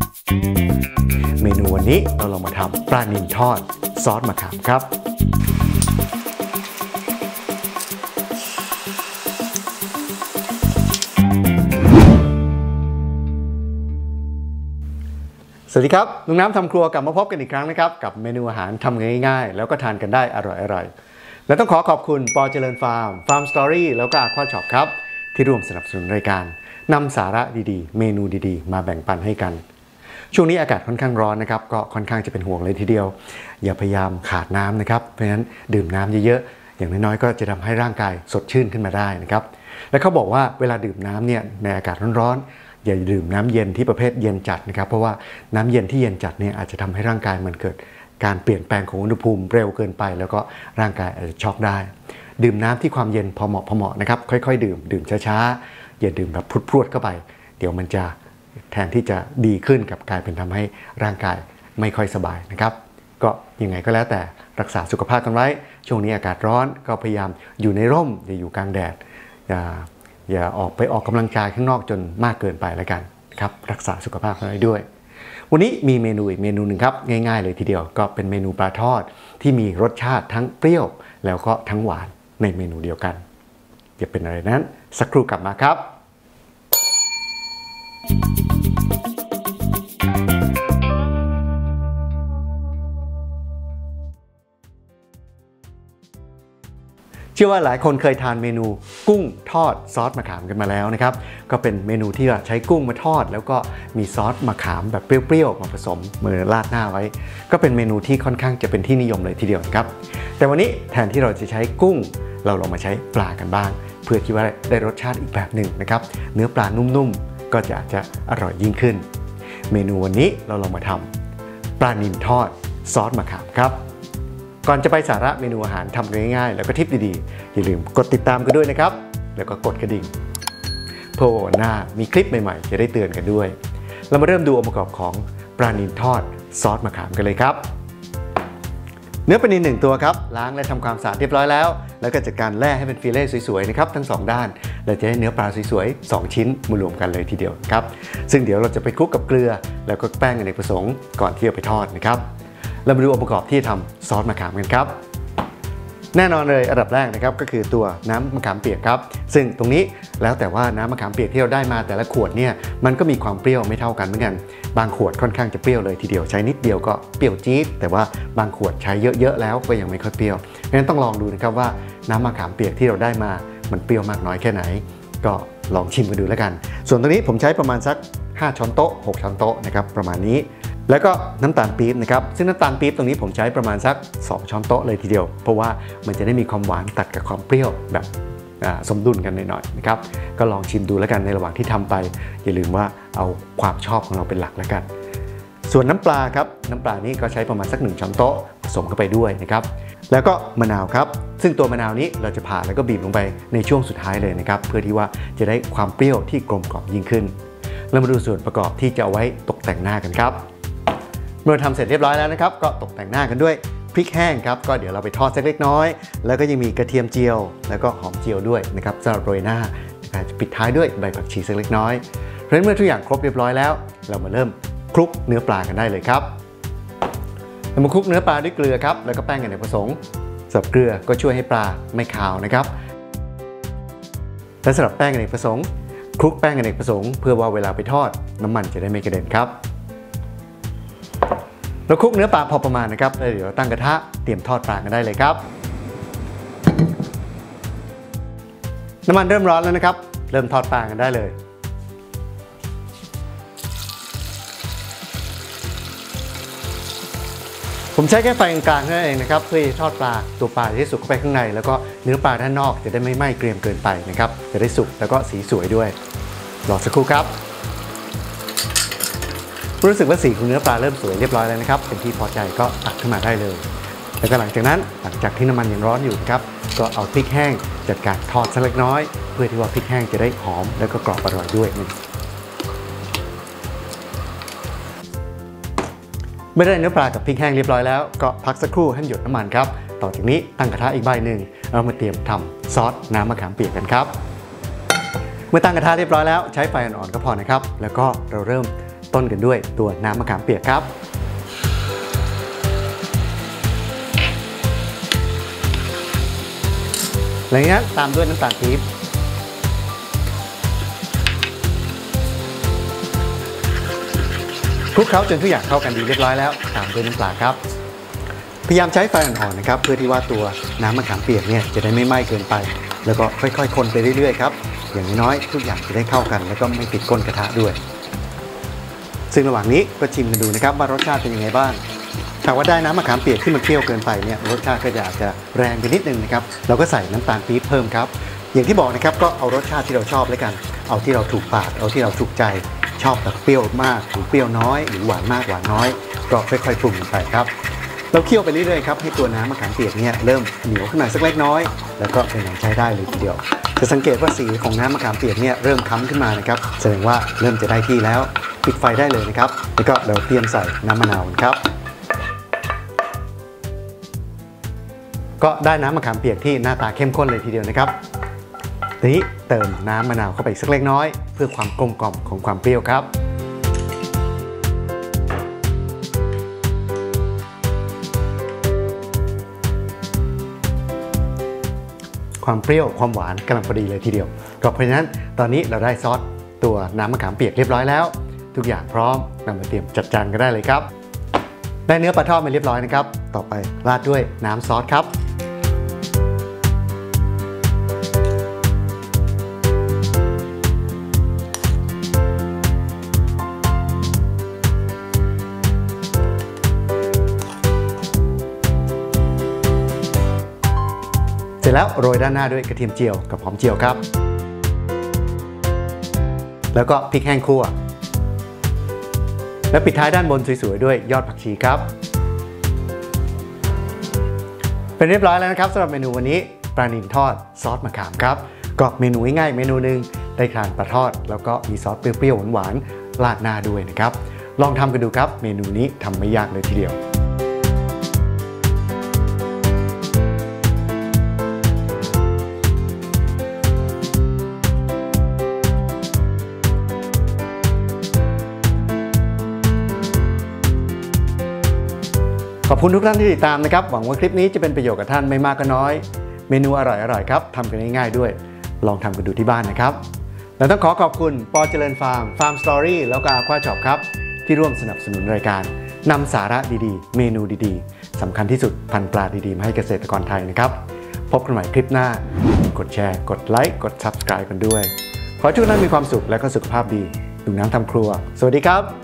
เมนูวันนี้เราลองมาทำปลานิลทอดซอสมะขามครับสวัสดีครับลุงน้ำทำครัวกลับมาพบกันอีกครั้งนะครับกับเมนูอาหารทำง่ายๆแล้วก็ทานกันได้อร่อยๆและต้องขอบคุณปอเจริญฟาร์มสตอรี่แล้วก็อาควาช็อปครับที่ร่วมสนับสนุนรายการนำสาระดีๆเมนูดีๆมาแบ่งปันให้กันช่วงนี้อากาศค่อนข้างร้อนนะครับก็ค่อนข้างจะเป็นห่วงเลยทีเดียวอย่าพยายามขาดน้ำนะครับเพราะฉะนั้นดื่มน้ำเยอะๆอย่างน้อยๆก็จะทำให้ร่างกายสดชื่นขึ้นมาได้นะครับและเขาบอกว่าเวลาดื่มน้ำเนี่ยในอากาศร้อนๆอย่าดื่มน้ำเย็นที่ประเภทเย็นจัดนะครับเพราะว่าน้ำเย็นที่เย็นจัดเนี่ยอาจจะทำให้ร่างกายมันเกิดการเปลี่ยนแปลงของอุณหภูมิเร็วเกินไปแล้วก็ร่างกายอาจจะช็อกได้ดื่มน้ำที่ความเย็นพอเหมาะนะครับค่อยๆดื่มช้าๆอย่าดื่มแบบพรวดเข้าไปเดี๋ยวมันจะแทนที่จะดีขึ้นกับกลายเป็นทำให้ร่างกายไม่ค่อยสบายนะครับก็ยังไงก็แล้วแต่รักษาสุขภาพกันไว้ช่วงนี้อากาศร้อนก็พยายามอยู่ในร่มอย่าอยู่กลางแดดอย่าออกกำลังกายข้างนอกจนมากเกินไปแล้วกันครับรักษาสุขภาพกันไว้ด้วยวันนี้มีเมนูอีกเมนูหนึ่งครับง่ายๆเลยทีเดียวก็เป็นเมนูปลาทอดที่มีรสชาติทั้งเปรี้ยวแล้วก็ทั้งหวานในเมนูเดียวกันจะเป็นอะไรนั้นสักครู่กลับมาครับเชื่อว่าหลายคนเคยทานเมนูกุ้งทอดซอสมะขามกันมาแล้วนะครับก็เป็นเมนูที่ใช้กุ้งมาทอดแล้วก็มีซอสมะขามแบบเปรี้ยวๆมาผสมมือราดหน้าไว้ก็เป็นเมนูที่ค่อนข้างจะเป็นที่นิยมเลยทีเดียวนะครับแต่วันนี้แทนที่เราจะใช้กุ้งเราลองมาใช้ปลากันบ้างเพื่อที่ว่าได้รสชาติอีกแบบหนึ่งนะครับเนื้อปลานุ่มๆก็จะอร่อยยิ่งขึ้นเมนูวันนี้เราลองมาทำปลานิลทอดซอสมะขามครับก่อนจะไปสาระเมนูอาหารทำง่ายๆแล้วก็ทิปดีๆอย่าลืมกดติดตามกันด้วยนะครับแล้วก็กดกระดิ่งเพื่อวันหน้ามีคลิปใหม่ๆจะได้เตือนกันด้วยเรามาเริ่มดูองค์ประกอบของปลานิลทอดซอสมะขามกันเลยครับเนื้อปลานิล1ตัวครับล้างและทำความสะอาดเรียบร้อยแล้วก็จัดการแล่ให้เป็นฟิเล่สวยๆนะครับทั้ง2ด้านเราจะได้เนื้อปลาสวยๆ2ชิ้นมารวมกันเลยทีเดียวครับซึ่งเดี๋ยวเราจะไปคลุกกับเกลือแล้วก็แป้งอเนกประสงค์ก่อนที่จะไปทอดนะครับเรามาดูองค์ประกอบที่ทำซอสมะขามกันครับแน่นอนเลยอันดับแรกนะครับก็คือตัวน้ำมะขามเปียกครับซึ่งตรงนี้แล้วแต่ว่าน้ำมะขามเปียกที่เราได้มาแต่ละขวดเนี่ยมันก็มีความเปรี้ยวไม่เท่ากันเหมือนกันบางขวดค่อนข้างจะเปรี้ยวเลยทีเดียวใช้นิดเดียวก็เปรี้ยวจี๊ดแต่ว่าบางขวดใช้เยอะๆแล้วก็ยังไม่ค่อยเปรี้ยวงั้นต้องลองดูนะครับว่าน้ำมะขามเปียกที่เราได้มามันเปรี้ยวมากน้อยแค่ไหนก็ลองชิมกันดูแล้วกันส่วนตัวนี้ผมใช้ประมาณสัก5 ช้อนโต๊ะ6 ช้อนโต๊ะนะครับประมาณนี้แล้วก็น้ำตาลปี๊บนะครับซึ่งน้ำตาลปี๊บตรงนี้ผมใช้ประมาณสัก2 ช้อนโต๊ะเลยทีเดียวเพราะว่ามันจะได้มีความหวานตัดกับความเปรี้ยวแบบสมดุลกันหน่อยๆนะครับก็ลองชิมดูแล้วกันในระหว่างที่ทำไปอย่าลืมว่าเอาความชอบของเราเป็นหลักแล้วกันส่วนน้ำปลาครับน้ำปลานี้ก็ใช้ประมาณสัก1 ช้อนโต๊ะผสมเข้าไปด้วยนะครับแล้วก็มะนาวครับซึ่งตัวมะนาวนี้เราจะผ่าแล้วก็บีบลงไปในช่วงสุดท้ายเลยนะครับเพื่อที่ว่าจะได้ความเปรี้ยวที่กลมกล่อมยิ่งขึ้นเรามาดูส่วนประกอบที่จะเอาไว้ตกแต่งหน้ากันครับเมื่อทำเสร็จเรียบร้อยแล้วนะครับก็ตกแต่งหน้ากันด้วยพริกแห้งครับก็เดี๋ยวเราไปทอดสักเล็กน้อยแล้วก็ยังมีกระเทียมเจียวแล้วก็หอมเจียวด้วยนะครับสำหรับโรยหน้าจะปิดท้ายด้วยใบผักชีสักเล็กน้อยเพราะฉะนั้นเมื่อทุกอย่างครบเรียบร้อยแล้วเรามาเริ่มคลุกเนื้อปลากันได้เลยครับเรามาคลุกเนื้อปลาด้วยเกลือครับแล้วก็แป้งอเนกประสงค์สำหรับเกลือก็ช่วยให้ปลาไม่คาวนะครับและสำหรับแป้งอเนกประสงค์คลุกแป้งอเนกประสงค์เพื่อว่าเวลาไปทอดน้ำมันจะได้ไม่กระเด็นครับเราคลุกเนื้อปลาพอประมาณนะครับแล้วเดี๋ยวตั้งกระทะเตรียมทอดปลากันได้เลยครับน้ำมันเริ่มร้อนแล้วนะครับเริ่มทอดปลากันได้เลยผมใช้แค่ไฟกลางๆนั่นเองนะครับเพื่อทอดปลาตัวปลาจะได้สุกเข้าไปข้างในแล้วก็เนื้อปลาด้านนอกจะได้ไม่ไหม้เกรียมเกินไปนะครับจะได้สุกแล้วก็สีสวยด้วยรอสักครู่ครับรู้สึกว่าสีของเนื้อปลาเริ่มสวยเรียบร้อยแล้วนะครับเป็นที่พอใจก็ตักขึ้นมาได้เลยแล้วก็หลังจากนั้นหลังจากที่น้ำมันยังร้อนอยู่นะครับก็เอาพริกแห้งจัดการทอดสักเล็กน้อยเพื่อที่ว่าพริกแห้งจะได้หอมแล้วก็กรอบอร่อยด้วยเมื่อได้เนื้อปลากับพริกแห้งเรียบร้อยแล้วก็พักสักครู่ให้หยดน้ำมันครับต่อจากนี้ตั้งกระทะอีกใบหนึ่งเรามาเตรียมทำซอสน้ำมะขามเปียกกันครับเมื่อตั้งกระทะเรียบร้อยแล้วใช้ไฟอ่อนๆก็พอนะครับแล้วก็เราเริ่มต้นกันด้วยตัวน้ำมะขามเปียกครับหลังจากนั้นตามด้วยน้ำตาลปี๊บคลุกเคล้าจนทุกอย่างเข้ากันดีเรียบร้อยแล้วตามด้วยน้ำปลาครับพยายามใช้ไฟอ่อนๆนะครับเพื่อที่ว่าตัวน้ำมะขามเปียกเนี่ยจะได้ไม่ไหม้เกินไปแล้วก็ค่อยๆคนไปเรื่อยๆครับอย่างน้อยๆทุกอย่างจะได้เข้ากันแล้วก็ไม่ติดก้นกระทะด้วยซึ่งระหว่างนี้ก็ชิมกันดูนะครับว่ารสชาติเป็นยังไงบ้างหากว่าได้น้ำมะขามเปียกที่มันเปรี้ยวเกินไปเนี่ยรสชาติก็อาจจะแรงไปนิดนึงนะครับเราก็ใส่น้ำตาลปี๊บเพิ่มครับอย่างที่บอกนะครับก็เอารสชาติที่เราชอบแล้วกันเอาที่เราถูกปากเอาที่เราถูกใจชอบแบบเปรี้ยวมากหรือเปรี้ยวน้อยหรือหวานมากหวานน้อยก็ค่อยๆปรุงไปครับเราเคี่ยวไปเรื่อยๆครับให้ตัวน้ำมะขามเปียกเนี่ยเริ่มเหนียวขึ้นมาสักเล็กน้อยแล้วก็เป็นอันใช้ได้เลยทีเดียวจะสังเกตว่าสีของน้ำมะขามเปียกเนี่ยเริ่มค้ำขึ้นมานะครับแสดงว่าเริ่มจะได้ที่แล้วปิดไฟได้เลยนะครับแล้วก็เราเตรียมใส่น้ำมะนาวครับก็ได้น้ำมะขามเปียกที่หน้าตาเข้มข้นเลยทีเดียวนะครับทีนี้เติมน้ำมะนาวเข้าไปสักเล็กน้อยเพื่อความกลมกล่อมของความเปรี้ยวครับความเปรี้ยวความหวานกำลังพอดีเลยทีเดียวก็เพราะฉะนั้นตอนนี้เราได้ซอสตัวน้ำมะขามเปียกเรียบร้อยแล้วทุกอย่างพร้อมนำมาเตรียมจัดจานกันได้เลยครับได้เนื้อปลาทอดมาเรียบร้อยนะครับต่อไปราดด้วยน้ำซอสครับเสร็จแล้วโรยด้านหน้าด้วยกระเทียมเจียวกับหอมเจียวครับแล้วก็พริกแห้งคั่วและปิดท้ายด้านบนสวยๆด้วยยอดผักชีครับเป็นเรียบร้อยแล้วนะครับสำหรับเมนูวันนี้ปลานิลทอดซอสมะขามครับก็เมนูง่ายๆเมนูหนึ่งได้ทานปลาทอดแล้วก็มีซอสเปรี้ยวๆหวานๆราดหน้าด้วยนะครับลองทำกันดูครับเมนูนี้ทำไม่ยากเลยทีเดียวขอบคุณทุกท่านที่ติดตามนะครับหวังว่าคลิปนี้จะเป็นประโยชน์กับท่านไม่มากก็น้อยเมนูอร่อยๆครับทำกันง่ายๆด้วยลองทำกันดูที่บ้านนะครับและต้องขอบคุณปอเจริญฟาร์มสตอรี่แล้วก็Aqua Shopครับที่ร่วมสนับสนุนรายการนำสาระดีๆเมนูดีๆสำคัญที่สุดพันธุ์ปลาดีๆมาให้เกษตรกรไทยนะครับพบกันใหม่คลิปหน้ากดแชร์กดไลค์กด Subscribe กันด้วยขอให้ทุกท่านมีความสุขและก็สุขภาพดีดูน้ำทำครัวสวัสดีครับ